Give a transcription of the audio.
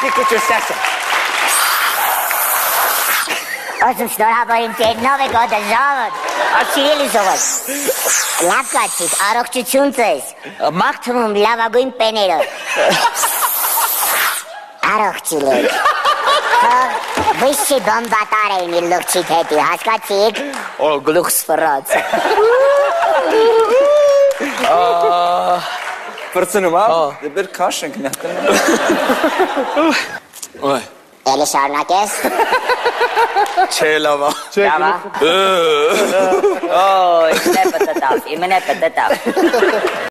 Պիկուչուս սասը։ Ասում շնորհավորին տերնով եք ոտը ժավըտ, ասիրելի զողոտ։ Լավ կացիկ, առողջություն ձեզ, մաղթվում լավագույն պեները։ Առողջիլ եք։ Վիշի բամբատար էին իր լուղջիտ հետի, հասկացիք։ Օ, գլուխ սվռած։ Պրծնում, դե բեր քաշ ենք նյատն։ Ոյ։ Էլի շարունակես։ Չէ լավա։ Լավա։ Օ, իմն է պտտավ։